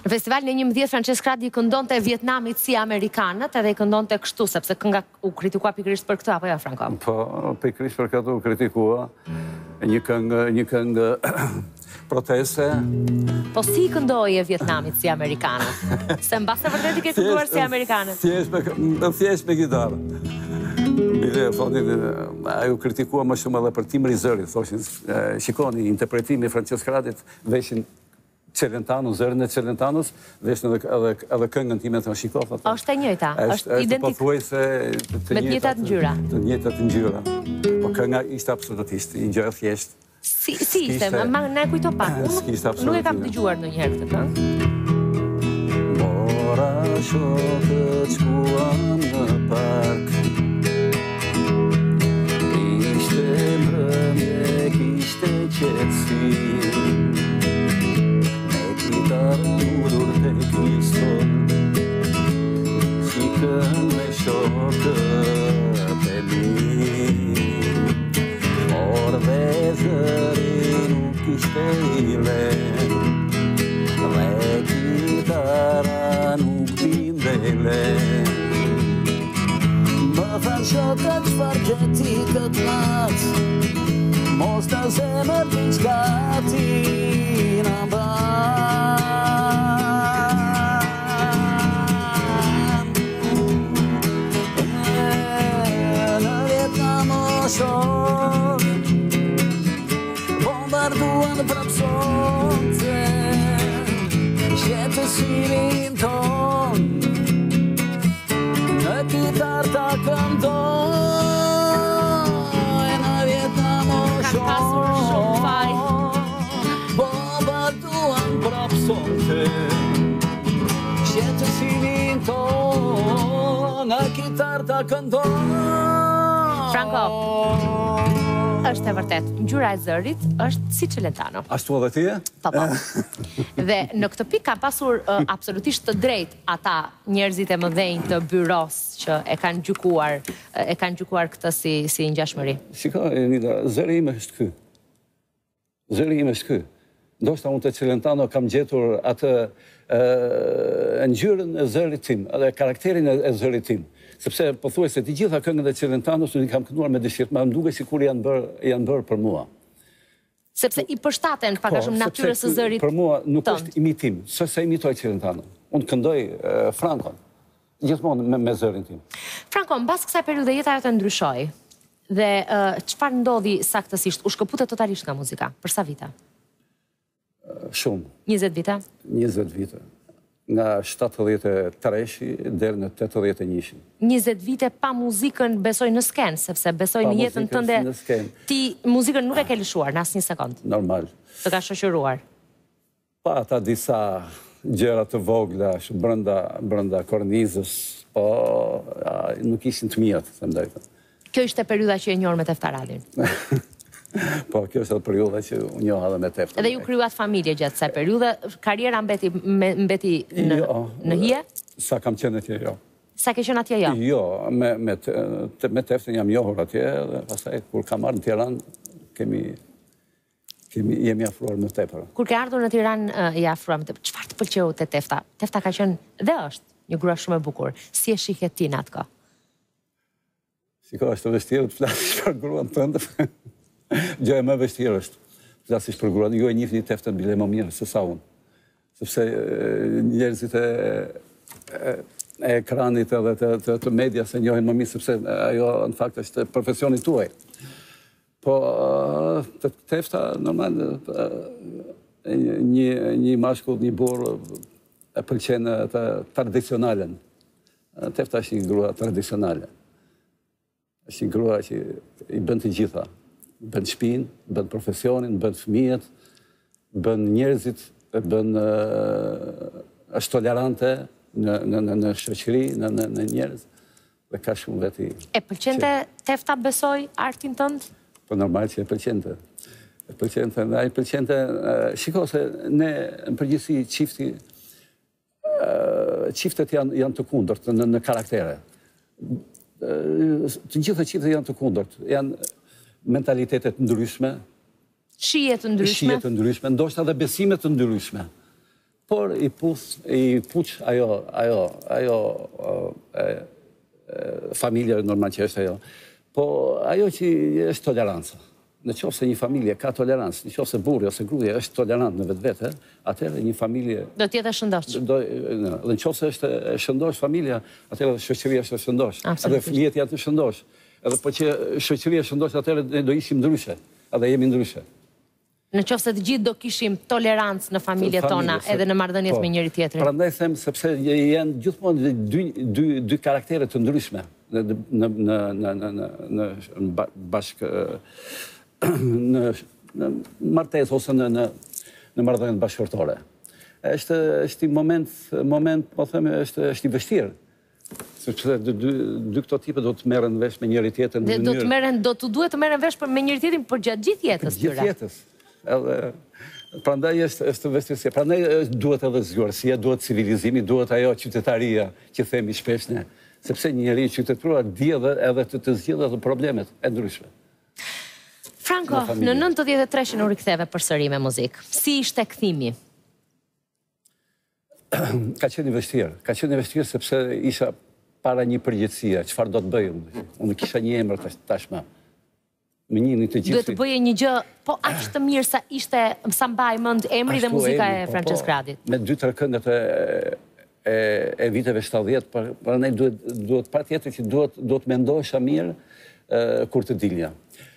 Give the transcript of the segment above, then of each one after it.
Në festivalin e 11 Francesc Radi këndonte Vietnamit si amerikanët edhe i këndonte kështu, sepse kënga u kritikua pikërisht për këtë, apo jo, Franco? Po, pikërisht për këtë u kritikua. Një këngë proteste. Po si i këndoje Vietnamit si amerikanët? Se mbase vërtet i ke kënduar si amerikanët? Thjesht me gitarë. Bile, thotin, ajo kritikua më shumë edhe për timri i zërit. Thoshin, shikoni, interpretimi i Francesc Radit veshin Celentano, zërin e Celentanus, veshin edhe këngën time të shikov. Është e njëjta, është identik. Me të njëjtat ngjyra. Të njëjtat ngjyra. Po kënga ishte absolutisht i ngjyrë thjesht. Si ishte, na e kujto pak. Nuk e kam dëgjuar ndonjëherë këtë këngë. Mora shokët shkuam në park. Ishte mbrëmje, kishte qetësi. Me kitarën ullur të klistron. Shikën me shokët e mi. Por dhe zëri nuk ishte i len. Dhe kitara nuk bindele. Më thanë shokët çfarë ke ti këtë natë, mos të zemër t'i qka ti në ban. Në Vietnam o shokë, bombarduan prapsonte, shjetësimin ton, në kitar ta këndoj, në Vietnam o shokë, bombarduan prapsonte, shjetësimin ton, në kitar ta këndoj. Franco, është e vërtet, ngjyra e zërit është si Celentano. Ashtu edhe ti e? Po. Dhe në këtë pikë kanë pasur absolutisht të drejtë ata njerëzit e mëdhenj të byros që e kanë gjykuar këtë si ngjashmëri. Shiko, Nida, zëri im është ky. Zëri im është ky. Ndoshta unë te Celentano kam gjetur atë ngjyrën e zërit tim, edhe karakterin e zërit tim. Sepse pothuajse të gjitha këngët e Celentanos unë i kam kënduar me dëshirë, ma më duket sikur janë bërë për mua. Sepse i përshtaten pak a shumë natyrës së zërit tënd. Për mua nuk është imitim, se imitoj Celentano. Unë këndoj Frankon, gjithmonë me zërin tim. Franco, mbas kësaj periudhe jeta jote ndryshoi. Dhe çfarë ndodhi saktësisht? U shkëpute totalisht nga muzika. Për sa vite? Shumë. 20 vite? 20 vite. Nga 73-shi deri në 81-shin. 20 vite pa muzikën besoj në skenë, sepse besoj në jetën tënde. Ti muzikën nuk e ke lëshuar në asnjë sekond. Normal. Të ka shoqëruar. Pa ata disa gjëra të vogla brenda kornizës, po nuk ishin të mia, të them drejtën. Kjo ishte periudha që e njohur me Tefta Radin. Po, kjo është periudha që unë njoha edhe me Tefta. Edhe ju kryuat familje gjatë kësaj periudhe, karriera mbeti në hije? Sa kam qenë atje, jo. Sa ke qenë atje, jo? Jo, me Teftën jam njohur atje, dhe pastaj kur kam ardhur në Tiranë, jemi afruar më tepër. Kur ke ardhur në Tiranë, i afruar më tepër. Çfarë të pëlqeu te Tefta? Tefta ka qenë dhe është një grua shumë e bukur. Si e shihet ti në atë kohë? Shiko, është vështirë të flasësh për gruan tënde. Gjë e më vështirë është të flasësh për gruan. Ju e njihni Teftën bile më mirë se sa unë. Sepse njerëzit e ekranit edhe të medias e njohin më mirë, sepse ajo në fakt është profesioni tuaj. Po Tefta normal një mashkull, një burr e pëlqen atë tradicionalen. Tefta është një grua tradicionale. Është një grua që i bën të gjitha. Bën shtëpinë, bën profesionin, bën fëmijët, bën njerëzit, është tolerante në shoqëri, në njerëz, dhe ka shumë veti. E pëlqente Tefta besoj artin tënd? Po normal që e pëlqente. E pëlqente, shiko se ne në përgjithësi çiftet janë të kundërt në karaktere. Të gjitha çiftet janë të kundërt, janë mentalitetet ndryshme, shije të ndryshme, ndoshta dhe besime të ndryshme. por i puç ajo familja normal që është ajo. Po ajo që është toleranca. Në qoftë se një familje ka tolerancë, në qoftë se burri ose gruaja është tolerant në vetvete, atëherë një familje do të jetë e shëndosh. Dhe në qoftë se është e shëndosh familja, atëherë shoqëria është e shëndosh. Edhe fëmijët janë të shëndosh. Edhe po që shoqëria është shëndosh, atëherë ne do ishim ndryshe. Edhe jemi ndryshe. Në qoftë se të gjithë do kishim tolerancë në familjet tona, edhe në marrëdhëniet me njëri tjetrin. Prandaj them sepse janë gjithmonë dy karaktere të ndryshme në martesë ose në marrëdhëniet bashkëtorë. Është i moment, po them, është i vështirë. Sepse dy këto tipe do të merren vesh me njëri tjetrin në mënyrë. Duhet të merren vesh me njëri tjetrin për gjatë gjithë jetës tyre. Gjithë jetës. Edhe prandaj është vështirësia. Prandaj duhet edhe zgjuarësia, duhet civilizimi, duhet ajo qytetaria që themi shpesh ne. Sepse një njeri qytetëruar di edhe të zgjidhë edhe problemet e ndryshme. Franco, në 93 u riktheve përsëri me muzikë. Si ishte kthimi? Ka qenë i vështirë. Ka qenë i vështirë sepse isha para një përgjithësie, çfarë do të bëj unë. Unë kisha një emër tashmë. Me një të gjithë. Duhet të bëje një gjë, po aq të mirë sa mbaj mend emri dhe muzika e Francesc Radit. Me 2-3 këngët e viteve 70, prandaj duhet patjetër që duhet mendohesha mirë kur të dilja.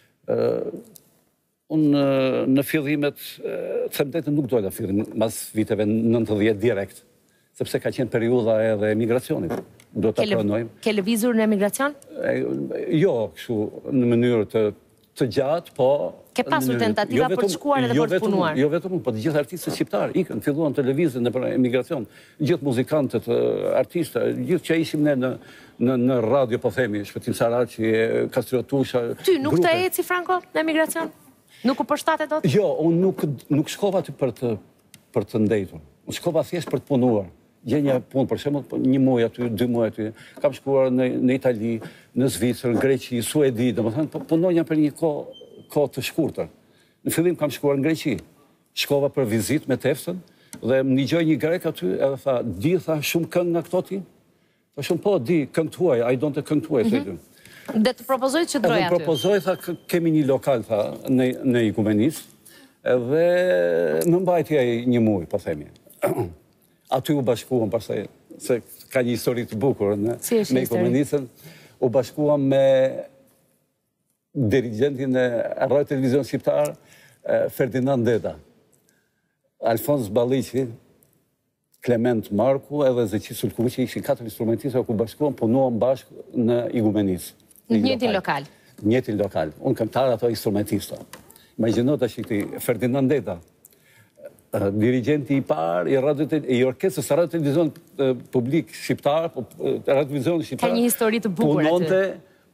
Unë në fillimet, them drejtën nuk doja fillim mas viteve 90 direkt, sepse ka qenë periudha edhe emigracionit. Do ta pranojmë. Ke lëvizur në emigracion? Jo, kështu në mënyrë të gjatë, po... Ke pasur tentativa për të shkuar edhe për të punuar? Jo vetëm, po të gjithë artistët shqiptarë ikën, filluan televizën në emigracion. Gjithë muzikantët, artistët, gjithë që ishim ne në radio, po themi, Shpëtim Saraçi, Kastriot Tusha... Ty nuk të eci, Franco, në emigracion? Nuk u përshtate dot? Jo, unë nuk shkova aty për të ndejtur. Unë shkova thjesht për të punuar. Gjenja punë, për shembull, 1 muaj aty, 2 muaj aty. Kam shkuar në Itali, në Zvicër, në Greqi, Suedi, domethënë punonja për një kohë të shkurtër. Në fillim kam shkuar në Greqi. Shkova për vizitë me teftën dhe më ngjoj një grek aty, edhe tha, "Di tha shumë këngë nga këto ti?" Tha shumë, "Po, di këngë tuaj, ai donte këngë tuaj." Dhe të propozoj që droj aty? Edhe propozoj, tha, "Kemi një lokal, tha, në Igumenis." Edhe më mbajti ai 1 muaj, po themi. Aty u bashkuam, pastaj, se ka një histori të bukur me Igumenisën, u bashkuam me dirigentin e Radio Televizion Shqiptar, Ferdinand Deda, Alfons Balliqi, Klement Marku edhe Zeqi Sulkuqi, ishin 4 instrumentistë ku bashkuam, punuam bashkë në Igumenis. Në njëjtin lokal? Në njëjtin lokal. Unë këngëtar, ato instrumentista. Imagjino tash Ferdinand Deda, dirigenti i parë i orkestrës Radio Televizion Publik Shqiptar, Radio Televizion Shqiptar. Ka një histori të bukur aty.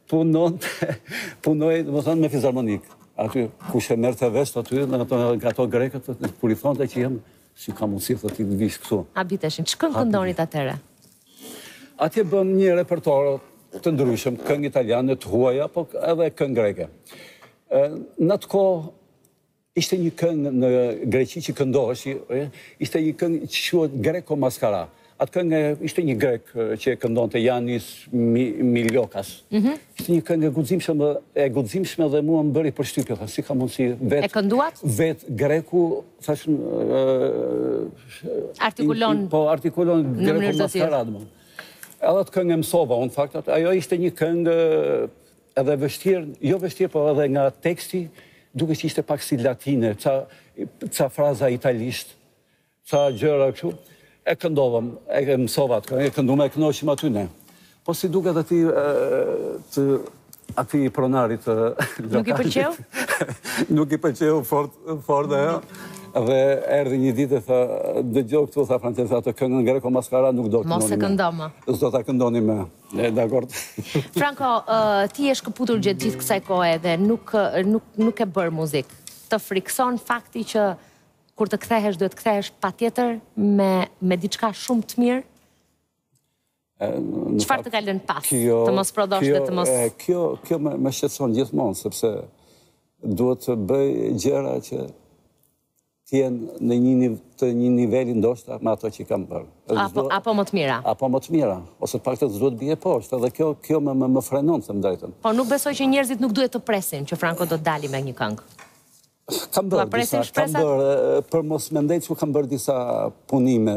Punoj, më thonë, me fizharmonik. Aty, kush e merrte vesh aty, nga ato grekët, kur i thonte që jam, si ka mundësi të t'i vish këtu. Habiteshin, ç'këngë këndonit atëre? Atje bëm një repertor të ndryshëm, këngë italiane të huaja, po edhe këngë greke. Në atë kohë, ishte një këngë në Greqi që këndohesh, ishte një këngë që quhet Greko Maskara. Atë këngë ishte një grek që e këndonte Janis Miliokas. Ishte një këngë e guximshme dhe mua më bëri përshtypje, si ka mundësi vetë... E kënduat? Vetë greku, thashën... Artikulon... Po, artikulon Greko Maskara. Edhe atë këngë e mësova, unë fakt, ajo ishte një këngë edhe vështirë, jo vështirë, po edhe nga teksti, duke që ishte pak si latine, ca fraza italisht, ca gjëra kështu, e këndovëm, e mësova atë, e këndume, e kënoshim aty ne. Po si duke dhe ati pronarit... Nuk i pëlqeu? Nuk i pëlqeu fort dhe jo. Dhe erdi një ditë e tha, dëgjoj këtu, tha Francesc, atë këngën Greko Maskara nuk do këndoni me. Mos e këndoma. S'do ta këndoni me. Dakord. Franco, ti je shkëputur gjatë gjithë kësaj kohe dhe nuk e bërë muzikë. Të frikson fakti që kur të kthehesh, duhet të kthehesh patjetër me diçka shumë të mirë? Çfarë të ka lënë pas? Të mos prodhosh dhe të mos... Kjo me shqetëson gjithmonë, sepse duhet të bëj gjëra që t'jenë në një niveli ndoshta me ato që kam bërë. Apo më të mira? Apo më të mira, ose pak të duhet bie poshtë, edhe kjo më frenon, se më drejtën. Po nuk besoj që njerëzit nuk duhet të presin që Franco do të dali me një këngë. Kam bërë disa, për mos me ndejtë që kam bërë disa punime.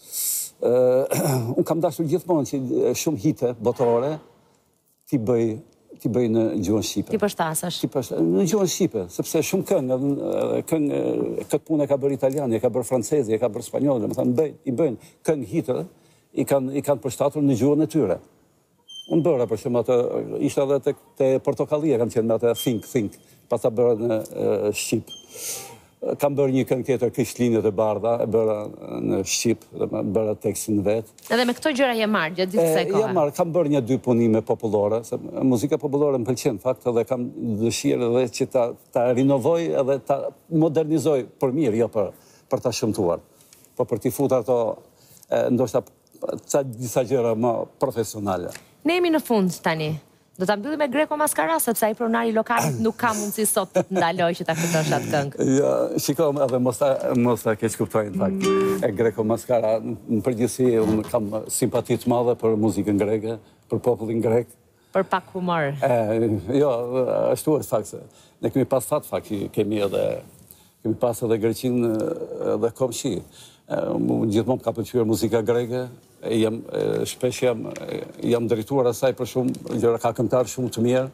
Unë kam dashur gjithmonë që shumë hite botore t'i bëj në gjuhën Shqipe. Ti përshtasash? Në gjuhën Shqipe, sepse shumë këngë, këtë punë e ka bërë italiani, e ka bërë francezi, e ka bërë spanjolë, më thënë, i bëjnë këngë hitë, i kanë përshtatur në gjuhën e tyre. Unë bërë, për shumë atë, ishte edhe të Portokallia, kam qenë me atë Think, pa ta bërë në Shqip. Kam bërë një këngë tjetër, Krishtlindjet e bardha, e bërë në Shqip, dhe bërë tekstin vetë. Edhe me këto gjëra je marrë, gjatë gjithë kësaj kohe? Ja marrë, kam bërë 1-2 punime popullore, se muzika popullore më pëlqen, fakt, edhe kam dëshirë edhe që ta rinovoj edhe ta modernizoj për mirë, jo për ta shëmtuar. Po për t'i fut ato, ndoshta disa gjëra më profesionale. Ne jemi në fund tani. Do ta mbyllim me Greco Mascara, sepse ai pronari lokalit nuk ka mundësi sot të ndaloj që ta këtosh atë këngë. Ja, shikom edhe mos ta keq kuptojnë, në fakt. E Greco Mascara, në përgjithësi, unë kam simpati të madhe për muzikën greke, për popullin grek. Për pak humor. Jo, ashtu është fakt se ne kemi pas fakt, kemi pas edhe Greqin dhe Komshi. Gjithmonë ka pëlqyer muzika greke, shpesh jam drejtuar asaj për shumë gjëra, ka këngëtar shumë të mirë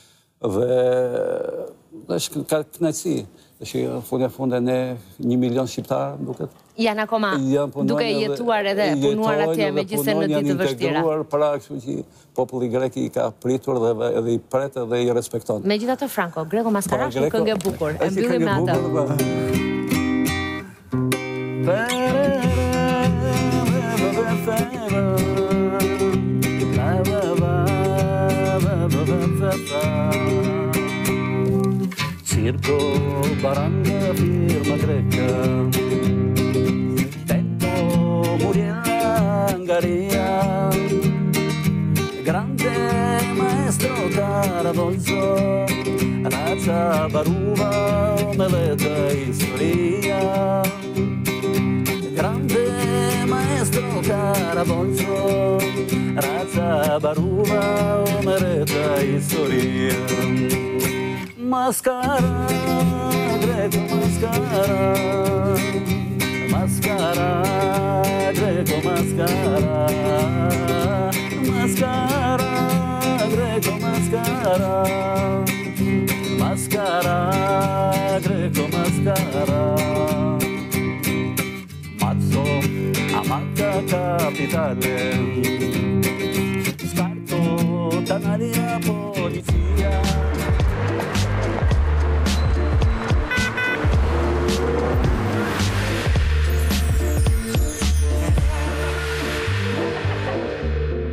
dhe ka kënaqësi. Funde ne 1 milion shqiptar, duket. Janë akoma duke jetuar edhe punuar atje megjithëse në ditë të vështira. Janë integruar pra, kështu që populli grek i ka pritur dhe i pret dhe i respekton. Megjithatë, Franco, Greco Mascara është një këngë e bukur. E mbyllim me atë. Circo baranga firma greca, tempo muriera Angaria, grande maestro Caradonzo, razza baruva meleta historia, grande maestro Caradonzo, razza baruva meleta historia. Mascara, Greco Mascara, Mascara, Greco Mascara, Mascara, Greco Mascara, Mascara, Greco Mascara. Mazzo, Amacca capitale,